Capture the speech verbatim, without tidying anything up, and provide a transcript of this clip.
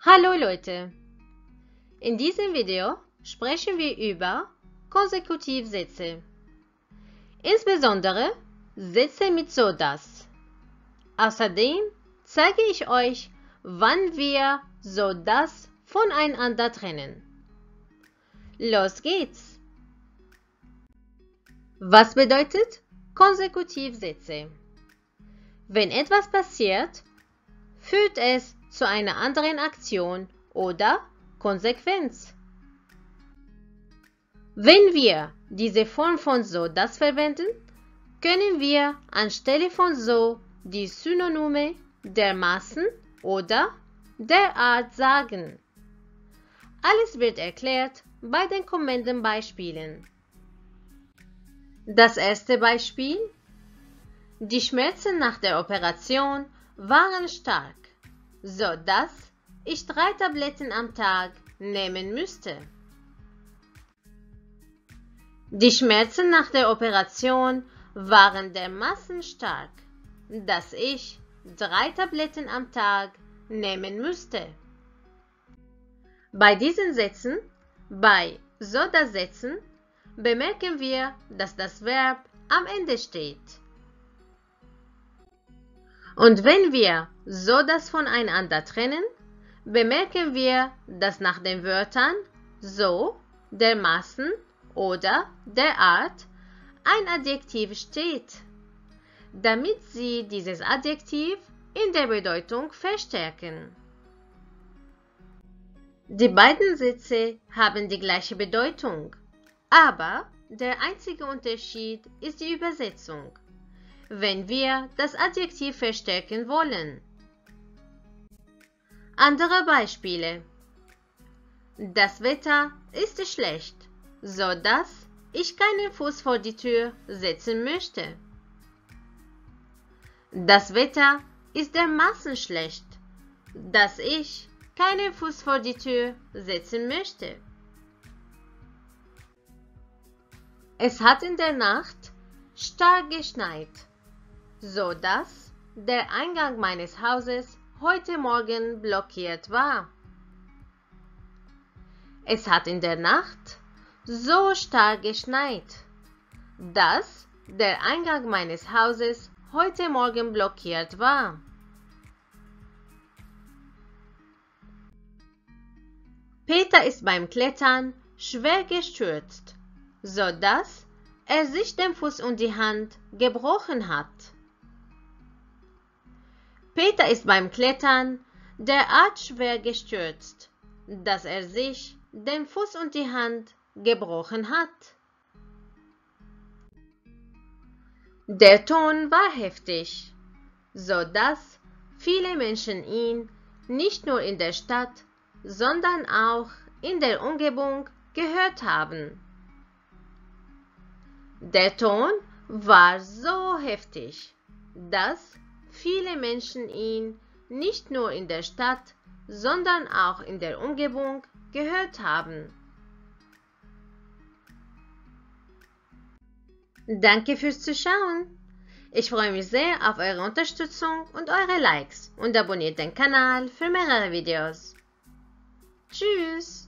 Hallo Leute! In diesem Video sprechen wir über Konsekutivsätze, insbesondere Sätze mit so das. Außerdem zeige ich euch, wann wir so das voneinander trennen. Los geht's! Was bedeutet Konsekutivsätze? Wenn etwas passiert, führt es zu einer anderen Aktion oder Konsequenz. Wenn wir diese Form von so das verwenden, können wir anstelle von so die Synonyme dermaßen oder derart sagen. Alles wird erklärt bei den kommenden Beispielen. Das erste Beispiel: Die Schmerzen nach der Operation waren stark, so dass ich drei Tabletten am Tag nehmen müsste. Die Schmerzen nach der Operation waren dermaßen stark, dass ich drei Tabletten am Tag nehmen müsste. Bei diesen Sätzen, bei so das Sätzen, bemerken wir, dass das Verb am Ende steht. Und wenn wir so das voneinander trennen, bemerken wir, dass nach den Wörtern so, dermaßen oder derart ein Adjektiv steht, damit sie dieses Adjektiv in der Bedeutung verstärken. Die beiden Sätze haben die gleiche Bedeutung, aber der einzige Unterschied ist die Übersetzung, wenn wir das Adjektiv verstärken wollen. Andere Beispiele: Das Wetter ist schlecht, so dass ich keinen Fuß vor die Tür setzen möchte. Das Wetter ist dermaßen schlecht, dass ich keinen Fuß vor die Tür setzen möchte. Es hat in der Nacht stark geschneit, so dass der Eingang meines Hauses heute Morgen blockiert war. Es hat in der Nacht so stark geschneit, dass der Eingang meines Hauses heute Morgen blockiert war. Peter ist beim Klettern schwer gestürzt, so dass er sich den Fuß und die Hand gebrochen hat. Peter ist beim Klettern derart schwer gestürzt, dass er sich den Fuß und die Hand gebrochen hat. Der Ton war heftig, so dass viele Menschen ihn nicht nur in der Stadt, sondern auch in der Umgebung gehört haben. Der Ton war so heftig, dass viele Menschen ihn nicht nur in der Stadt, sondern auch in der Umgebung gehört haben. Danke fürs Zuschauen. Ich freue mich sehr auf eure Unterstützung und eure Likes und abonniert den Kanal für mehrere Videos. Tschüss!